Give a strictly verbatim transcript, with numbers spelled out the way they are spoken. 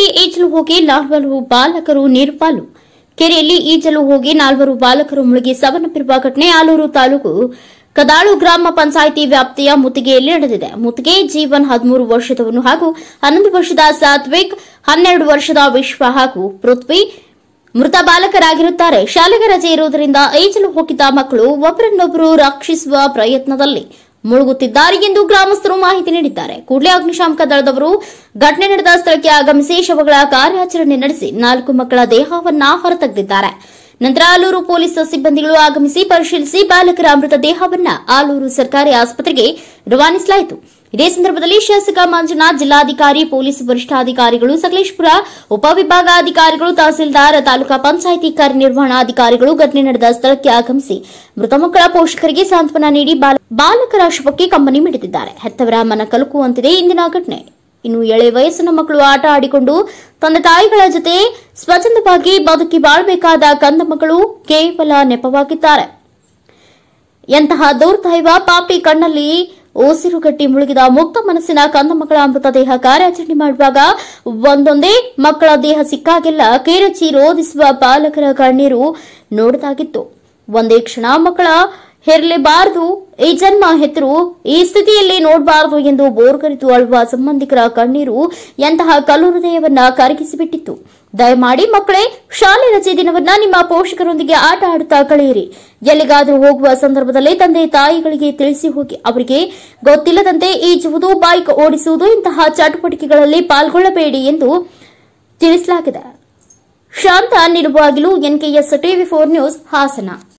ಕೆರೆಯಲ್ಲಿ ಈಜಲು ಹೋಗಿ ನಾಲ್ವರು ಬಾಲಕರು ನೀರುಪಾಲು. ಕೆರೆಯಲ್ಲಿ ಈಜಲು ಹೋಗಿ ನಾಲ್ವರು ಬಾಲಕರು ಮುಳುಗಿ ಸಾವನ್ನಪ್ಪಿರುವ ಘಟನೆ ಆಲೂರು ತಾಲೂಕು ಕದಾಳು ಗ್ರಾಮ ಪಂಚಾಯಿತಿ ವ್ಯಾಪ್ತಿಯ ಮುತ್ತಿಗೆಯಲ್ಲಿ ನಡೆದಿದೆ. ಮುತ್ತಿಗೆ ಜೀವನ್ ಹದಿಮೂರು ವರ್ಷದವನು ಹಾಗೂ ಹನ್ನೊಂದು ವರ್ಷದ ಸಾತ್ವಿಕ್, ಹನ್ನೆರಡು ವರ್ಷದ ವಿಶ್ವ ಹಾಗೂ ಪೃಥ್ವಿ ಮೃತ ಬಾಲಕರಾಗಿರುತ್ತಾರೆ. ಶಾಲೆಗೆ ರಜೆ ಇರುವುದರಿಂದ ಈಜಲು ಹೋಗಿದ್ದ ಮಕ್ಕಳು ಒಬ್ಬರನ್ನೊಬ್ಬರು ರಕ್ಷಿಸುವ ಪ್ರಯತ್ನದಲ್ಲಿ ಮುಳುಗುತ್ತಿದ್ದಾರೆ ಎಂದು ಗ್ರಾಮಸ್ಥರು ಮಾಹಿತಿ ನೀಡಿದ್ದಾರೆ. ಕೂಡಲೇ ಅಗ್ನಿಶಾಮಕ ದಳದವರು ಘಟನೆ ನಡೆದ ಸ್ಥಳಕ್ಕೆ ಆಗಮಿಸಿ ಶವಗಳ ಕಾರ್ಯಾಚರಣೆ ನಡೆಸಿ ನಾಲ್ಕು ಮಕ್ಕಳ ದೇಹವನ್ನು ಹೊರತೆಗೆದಿದ್ದಾರೆ. ನಂತರ ಆಲೂರು ಪೊಲೀಸ್ ಸಿಬ್ಬಂದಿಗಳು ಆಗಮಿಸಿ ಪರಿಶೀಲಿಸಿ ಬಾಲಕರ ಮೃತದೇಹವನ್ನು ಆಲೂರು ಸರ್ಕಾರಿ ಆಸ್ಪತ್ರೆಗೆ ರವಾನಿಸಲಾಯಿತು. ಇದೇ ಸಂದರ್ಭದಲ್ಲಿ ಶಾಸಕ ಮಂಜುನಾಥ್, ಜಿಲ್ಲಾಧಿಕಾರಿ, ಪೊಲೀಸ್ ವರಿಷ್ಠಾಧಿಕಾರಿಗಳು, ಸಕಲೇಶಪುರ ಉಪವಿಭಾಗಾಧಿಕಾರಿಗಳು, ತಹಸೀಲ್ದಾರ್, ತಾಲೂಕಾ ಪಂಚಾಯಿತಿ ಕಾರ್ಯನಿರ್ವಹಣಾಧಿಕಾರಿಗಳು ಘಟನೆ ನಡೆದ ಸ್ಥಳಕ್ಕೆ ಆಗಮಿಸಿ ಮೃತ ಮಕ್ಕಳ ಪೋಷಕರಿಗೆ ಸಾಂತ್ವನ ನೀಡಿ ಬಾಲಕರ ಶವಕ್ಕೆ ಕಂಬನಿ ಮಿಡಿದಿದ್ದಾರೆ. ಹೆತ್ತವರ ಮನ ಕಲಕುವಂತಿದೆ ಇಂದಿನ ಘಟನೆ. ಇನ್ನು ಎಳೆ ವಯಸ್ಸಿನ ಮಕ್ಕಳು ಆಟ ಆಡಿಕೊಂಡು ತಂದೆ ತಾಯಿಗಳ ಜೊತೆ ಸ್ವಚ್ಛಂದವಾಗಿ ಬದುಕಿ ಬಾಳಬೇಕಾದ ಕಂದ ಮಕ್ಕಳು ಕೇವಲ ನೆಪವಾಗಿದ್ದಾರೆ. ಎಂತಹ ದುರ್ದೈವ! ಪಾಪಿ ಕಣ್ಣಲ್ಲಿ ಉಸಿರುಗಟ್ಟಿ ಮುಳುಗಿದ ಮುಕ್ತ ಮನಸ್ಸಿನ ಕಂದ ಮಕ್ಕಳ ಮೃತದೇಹ ಕಾರ್ಯಾಚರಣೆ ಮಾಡುವಾಗ ಒಂದೊಂದೇ ಮಕ್ಕಳ ದೇಹ ಸಿಕ್ಕಾಗೆಲ್ಲ ಕೇರಚಿ ರೋಧಿಸುವ ಪಾಲಕರ ಕಣ್ಣೀರು ನೋಡದಾಗಿತ್ತು. ಒಂದೇ ಕ್ಷಣ ಮಕ್ಕಳ ಹೆರಲೇಬಾರದು, ಈ ಜನ್ಮ ಹೆತ್ತರು ಈ ಸ್ಥಿತಿಯಲ್ಲಿ ನೋಡಬಾರದು ಎಂದು ಬೋರ್ಗರಿತು ಅಳುವ ಸಂಬಂಧಿಕರ ಕಣ್ಣೀರು ಎಂತಹ ಕಲ್ಲು ಹೃದಯವನ್ನ ಕರಗಿಸಿಬಿಟ್ಟಿತ್ತು. ದಯಮಾಡಿ ಮಕ್ಕಳೇ, ಶಾಲೆ ರಜೆ ದಿನವನ್ನ ನಿಮ್ಮ ಪೋಷಕರೊಂದಿಗೆ ಆಟ ಆಡುತ್ತಾ ಕಳೆಯಿರಿ. ಎಲ್ಲಿಗಾದರೂ ಹೋಗುವ ಸಂದರ್ಭದಲ್ಲಿ ತಂದೆ ತಾಯಿಗಳಿಗೆ ತಿಳಿಸಿ ಹೋಗಿ. ಅವರಿಗೆ ಗೊತ್ತಿಲ್ಲದಂತೆ ಈಜುವುದು, ಬೈಕ್ ಓಡಿಸುವುದು ಇಂತಹ ಚಟುವಟಿಕೆಗಳಲ್ಲಿ ಪಾಲ್ಗೊಳ್ಳಬೇಡಿ ಎಂದು ತಿಳಿಸಲಾಗಿದೆ. ಶಾಂತ ನಿಲುವಾಗಿಲು, NKS TV four news, Hassan.